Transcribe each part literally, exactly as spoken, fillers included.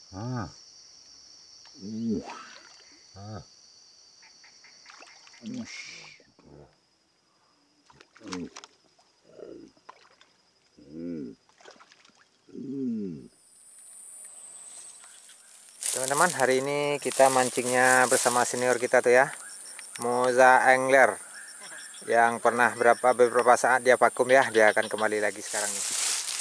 Ah. Uh. Ah. Ush. Uh. Uh. Uh. Teman-teman, hari ini kita mancingnya bersama senior kita tuh ya, Moza Angler, yang pernah berapa beberapa saat dia vakum ya. Dia akan kembali lagi sekarang nih.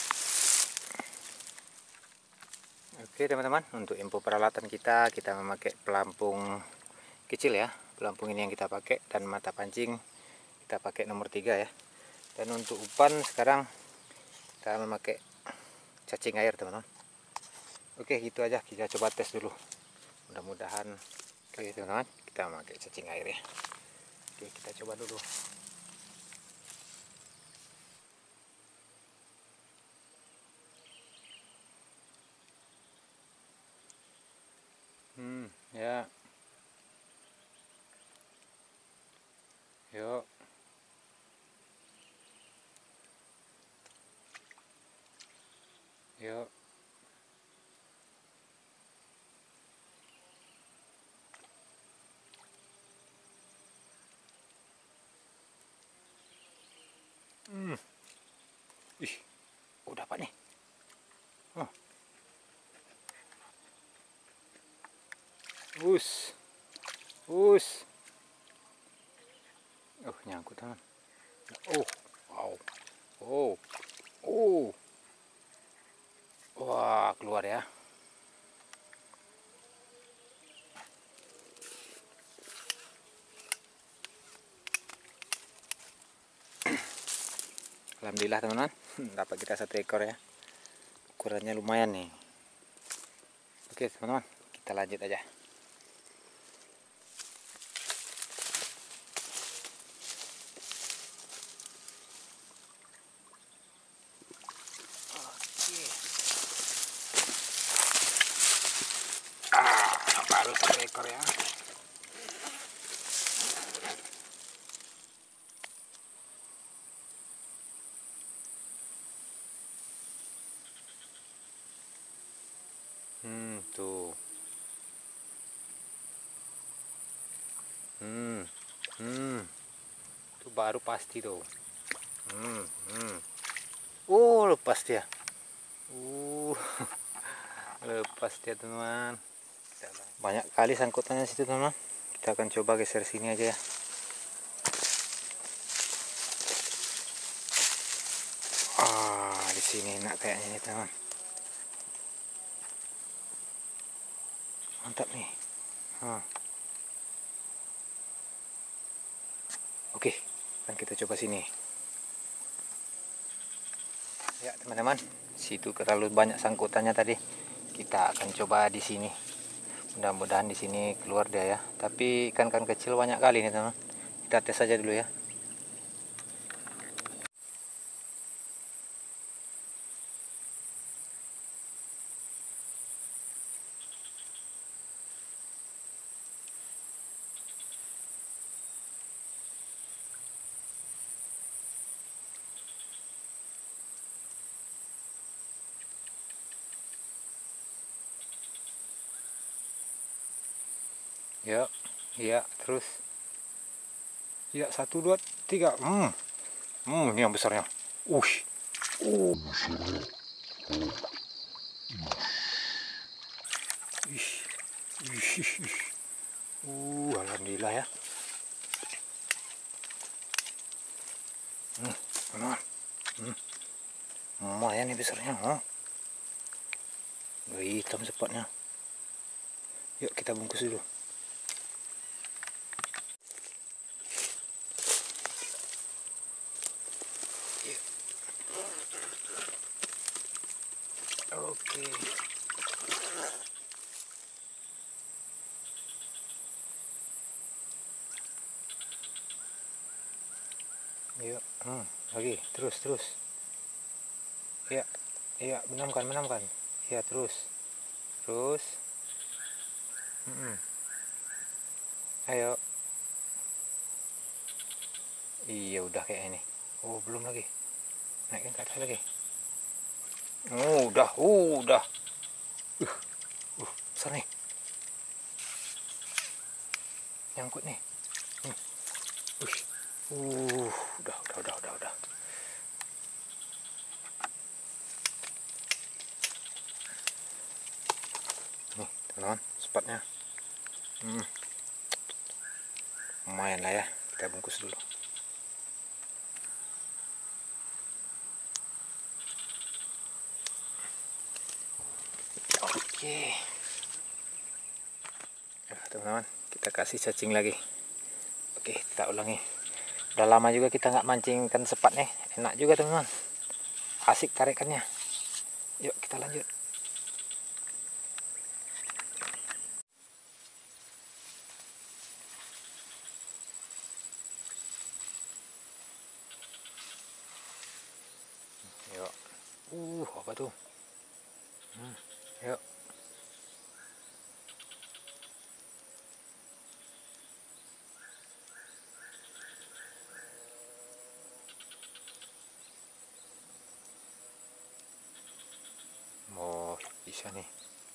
Oke teman-teman, untuk info peralatan kita, kita memakai pelampung kecil ya. Pelampung ini yang kita pakai, dan mata pancing kita pakai nomor tiga ya. Dan untuk umpan sekarang kita memakai cacing air teman-teman. Oke, gitu aja, kita coba tes dulu. Mudah-mudahan oke teman-teman, kita memakai cacing air ya. Oke, kita coba dulu. Hmm, ya. Yuk. Yuk. Hmm. Ih, udah apa nih? Oh. Us. Us. Oh, nyangkut teman. Oh, wow. Oh. Oh. Wah, keluar ya. Alhamdulillah teman-teman, dapat kita satu ekor ya. Ukurannya lumayan nih. Oke teman-teman, kita lanjut aja. Oke. Ah, baru satu ekor ya. Hmm, tuh. Hmm. Hmm. Itu baru pasti tuh. Hmm, hmm. Oh, lepas dia. Uh. Lepas dia teman-teman. Banyak kali sangkutannya situ teman-teman. Kita akan coba geser sini aja ya. Ah, di sini enak kayaknya nih teman. Mantap nih. Ah. Oke, kan kita coba sini. Ya teman-teman, situ terlalu banyak sangkutannya tadi. Kita akan coba di sini. Mudah-mudahan di sini keluar dia ya. Tapi ikan-ikan kecil banyak kali nih teman. Kita tes saja dulu ya. Ya, iya terus. Ya, satu dua tiga. Hmm, hmm ini yang besarnya. Ush. Uh. Ish. Ish, ish, ish. Uh, alhamdulillah ya. Hmm, teman. Hmm. Lumayan nih besarnya. Huh? Hitam sepatnya. Yuk kita bungkus dulu. Oke. Yuk, hmm, lagi terus terus. Ya, iya benamkan benamkan. Ya terus, terus. Hmm. Ayo. Iya udah kayak ini. Oh belum lagi. Naikin ke atas lagi. Oh udah, uh, udah. Uh, uh, besar nih. Nyangkut nih. Hmm. Ush. Uh, udah, udah, udah, udah, udah. Nih, teman-teman, spotnya. Hmm. Lumayan lah ya, kita bungkus dulu. Oke. Nah, teman-teman, kita kasih cacing lagi. Oke, kita ulangi. Udah lama juga kita nggak mancing ikan sepat nih. Enak juga teman-teman. Asik tarikannya. Yuk kita lanjut. Yuk. Uh, apa tuh? Hmm, yuk. Oh, bisa nih.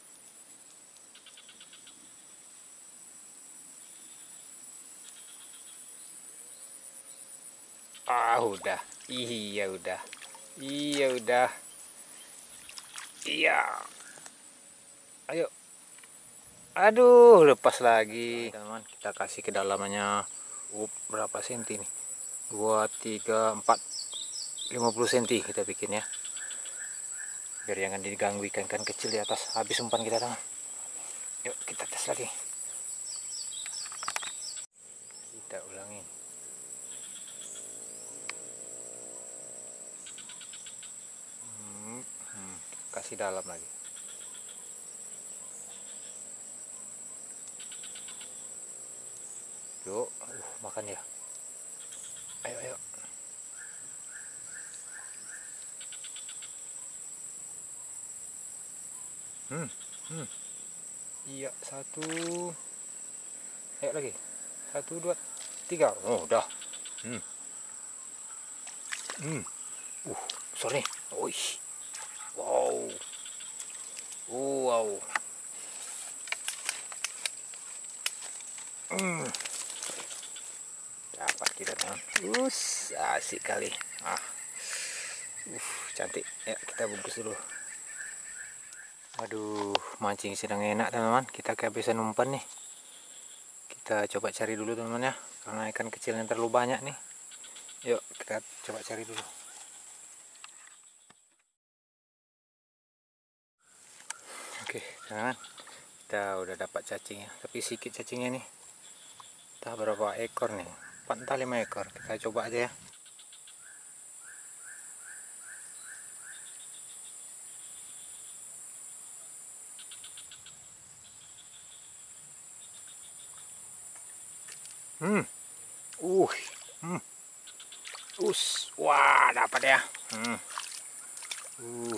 Ah, udah. Iya, udah. Iya, udah. Iya. Ayo. Aduh, lepas lagi. Teman-teman, kita kasih kedalamannya uh, berapa senti nih? dua, tiga, empat, lima puluh senti kita bikin ya. Biar jangan diganggu ikan-ikan kecil di atas. Habis umpan kita, teman. Yuk, kita tes lagi. Kita ulangi. Hmm, hmm, kasih dalam lagi. Yuk, uh, makan ya. Ayo, ayo. Hmm, hmm. Iya, satu. Ayo lagi. Satu, dua, tiga. Oh, udah. Hmm. Hmm. Uh, besar nih. Wih. Wow. Uh, wow. Hmm. Dapat kita, teman. Us, asik kali. Ah. Uh, cantik. Ya, kita bungkus dulu. Aduh, mancing sedang enak, teman-teman. Kita kehabisan umpan nih. Kita coba cari dulu, teman-teman ya. Karena ikan kecil yang terlalu banyak nih. Yuk, kita coba cari dulu. Oke, teman-teman. Kita udah dapat cacingnya. Tapi sedikit cacingnya nih. Entah berapa ekor nih. empat entah lima ekor. Kita coba aja ya. Hmm. Uh. Hmm. Us. Wah, dapat ya. Hmm. Uh.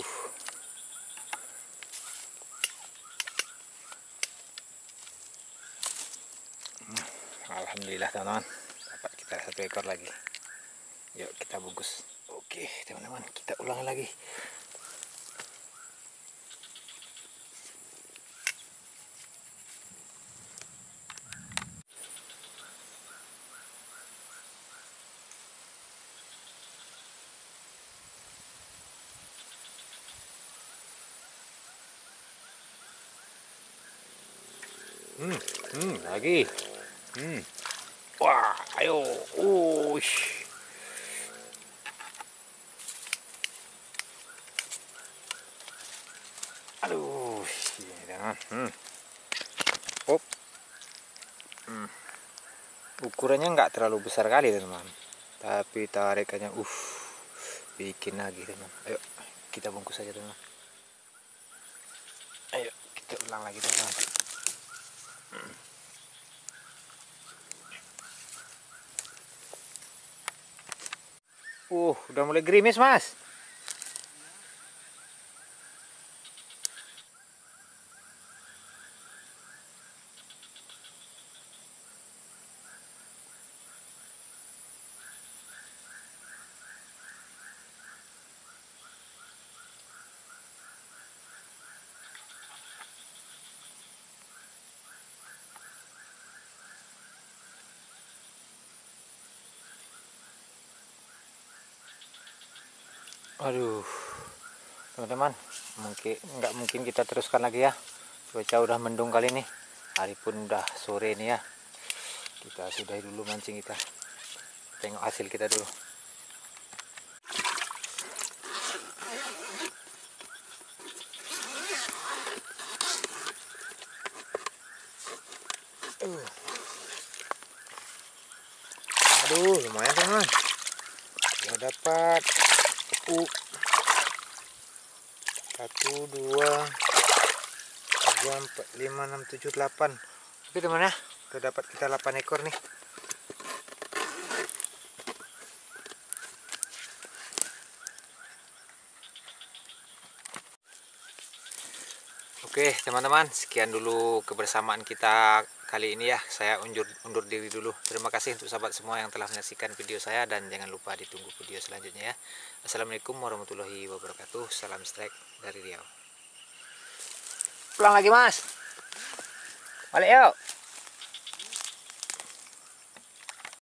Hmm. Alhamdulillah, teman-teman. Dapat kita satu ekor lagi. Yuk, kita bungkus. Oke, teman-teman. Kita ulang lagi. Hmm, hmm, lagi. Hmm. Wah, ayo. Ush. Aduh, ini teman. Hmm. Oh. Hmm. Ukurannya nggak terlalu besar kali, teman. Tapi tarikannya, uh, bikin lagi, teman. Ayo, kita bungkus aja, teman. Ayo, kita ulang lagi, teman. Hmm. Uh, udah mulai gerimis, Mas. Aduh, teman-teman, mungkin nggak mungkin kita teruskan lagi ya. Cuaca udah mendung kali ini. Hari pun udah sore nih ya. Kita sudahi dulu mancing kita. Tengok hasil kita dulu. Uh. Aduh, lumayan teman. Udah dapat. Uh. Satu, dua, tiga, empat, lima, enam, tujuh, delapan. Oke teman ya, udah dapat kita delapan ekor nih. Oke teman-teman, sekian dulu kebersamaan kita kali ini ya. Saya undur, undur diri dulu. Terima kasih untuk sahabat semua yang telah menyaksikan video saya, dan jangan lupa ditunggu video selanjutnya ya. Assalamualaikum warahmatullahi wabarakatuh. Salam strike dari Riau. Pulang lagi mas. Balik yuk.